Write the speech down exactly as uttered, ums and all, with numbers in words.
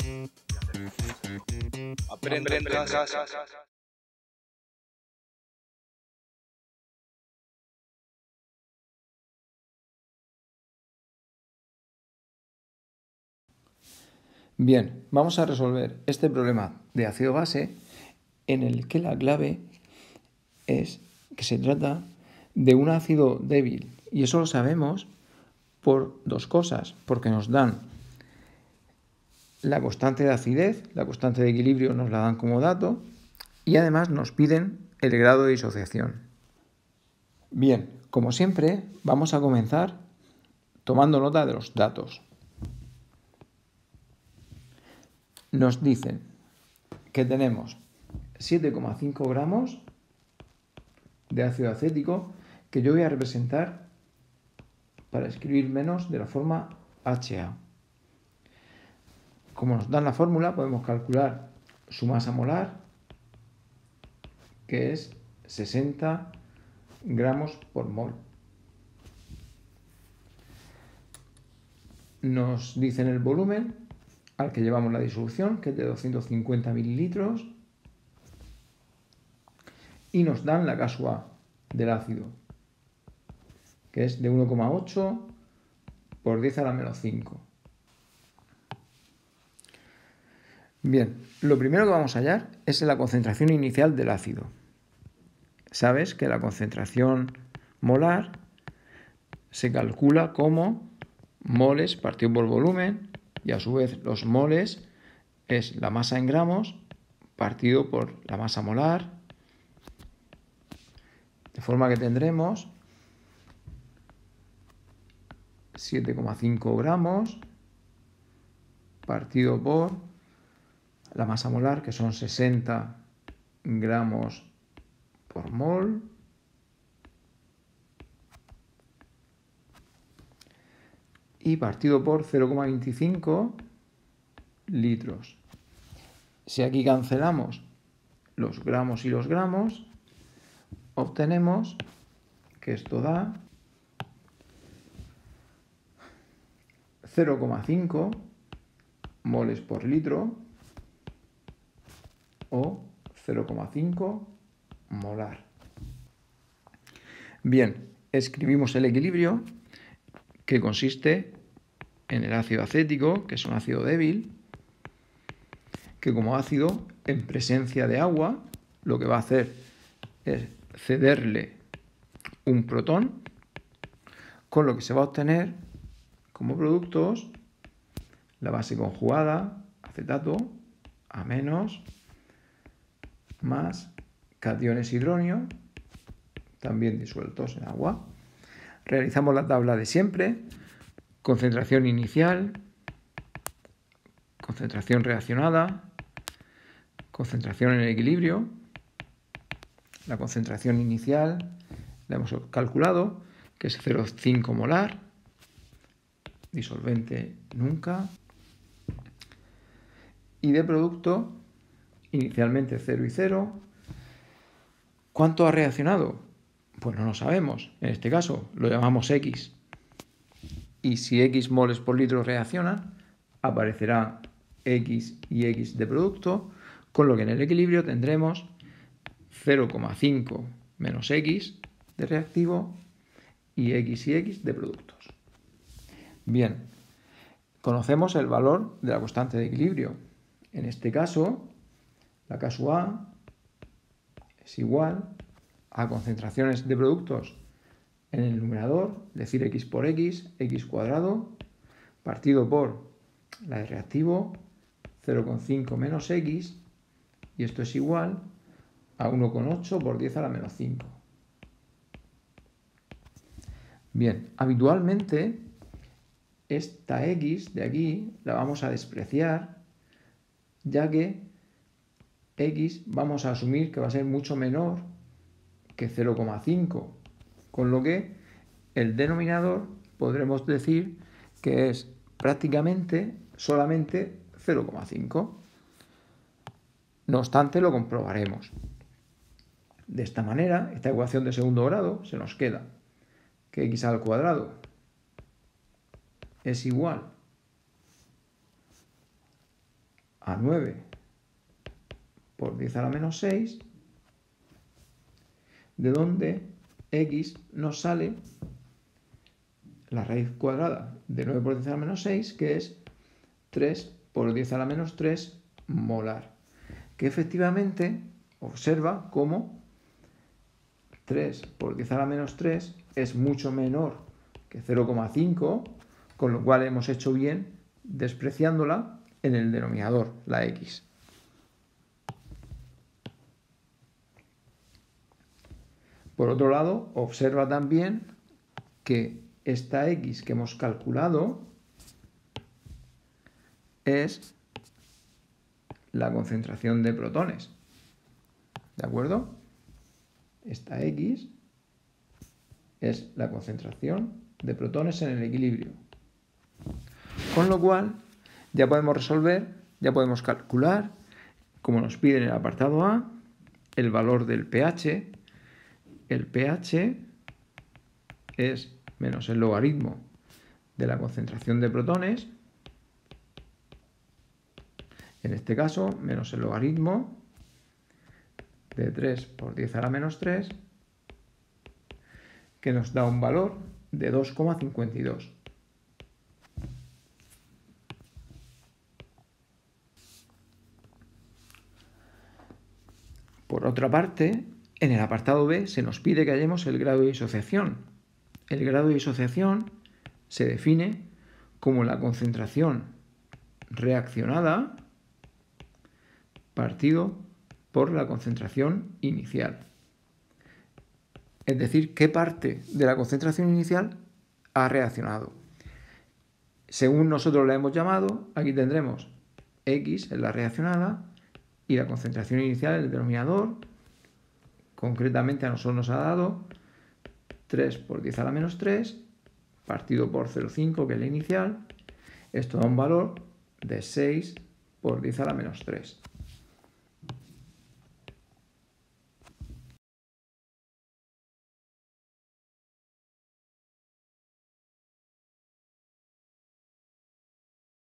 Aprende en casa. Bien, vamos a resolver este problema de ácido base en el que la clave es que se trata de un ácido débil. Y eso lo sabemos por dos cosas, porque nos dan la constante de acidez, la constante de equilibrio nos la dan como dato, y además nos piden el grado de disociación. Bien, como siempre, vamos a comenzar tomando nota de los datos. Nos dicen que tenemos siete coma cinco gramos de ácido acético, que yo voy a representar para escribir menos de la forma H A. Como nos dan la fórmula, podemos calcular su masa molar, que es sesenta gramos por mol. Nos dicen el volumen al que llevamos la disolución, que es de doscientos cincuenta mililitros, y nos dan la K sub A del ácido, que es de uno coma ocho por diez a la menos cinco. Bien, lo primero que vamos a hallar es la concentración inicial del ácido. Sabes que la concentración molar se calcula como moles partido por volumen, y a su vez los moles es la masa en gramos partido por la masa molar, de forma que tendremos siete coma cinco gramos partido por la masa molar, que son sesenta gramos por mol, y partido por cero coma veinticinco litros. Si aquí cancelamos los gramos y los gramos, obtenemos que esto da cero coma cinco moles por litro o cero coma cinco molar. Bien, escribimos el equilibrio, que consiste en el ácido acético, que es un ácido débil, que como ácido en presencia de agua lo que va a hacer es cederle un protón, con lo que se va a obtener como productos la base conjugada, acetato, A menos, más cationes hidronio, también disueltos en agua. Realizamos la tabla de siempre: concentración inicial, concentración reaccionada, concentración en el equilibrio. La concentración inicial la hemos calculado, que es cero coma cinco molar, disolvente nunca, y de producto inicialmente cero y cero. ¿Cuánto ha reaccionado? Pues no lo sabemos. En este caso lo llamamos X. Y si X moles por litro reaccionan, aparecerá X y X de producto, con lo que en el equilibrio tendremos cero coma cinco menos X de reactivo y X y X de productos. Bien, conocemos el valor de la constante de equilibrio. En este caso, la K sub A es igual a concentraciones de productos en el numerador, es decir, X por X, X cuadrado, partido por la de reactivo, cero coma cinco menos X, y esto es igual a uno coma ocho por diez a la menos cinco. Bien, habitualmente esta X de aquí la vamos a despreciar, ya que X vamos a asumir que va a ser mucho menor que cero coma cinco, con lo que el denominador podremos decir que es prácticamente solamente cero coma cinco. No obstante, lo comprobaremos. De esta manera, esta ecuación de segundo grado se nos queda que X al cuadrado es igual a nueve por diez a la menos seis, de donde x nos sale la raíz cuadrada de nueve por diez a la menos seis, que es tres por diez a la menos tres molar, que efectivamente observa cómo tres por diez a la menos tres es mucho menor que cero coma cinco, con lo cual hemos hecho bien despreciándola en el denominador, la x. Por otro lado, observa también que esta x que hemos calculado es la concentración de protones. ¿De acuerdo? Esta x es la concentración de protones en el equilibrio. Con lo cual, ya podemos resolver, ya podemos calcular, como nos pide en el apartado A, el valor del pH. El pH es menos el logaritmo de la concentración de protones, en este caso, menos el logaritmo de tres por diez a la menos tres, que nos da un valor de dos coma cincuenta y dos. Por otra parte, en el apartado B se nos pide que hallemos el grado de disociación. El grado de disociación se define como la concentración reaccionada partido por la concentración inicial. Es decir, qué parte de la concentración inicial ha reaccionado. Según nosotros la hemos llamado, aquí tendremos X en la reaccionada y la concentración inicial en el denominador. Concretamente a nosotros nos ha dado tres por diez a la menos tres partido por cero coma cinco, que es la inicial. Esto da un valor de seis por diez a la menos tres.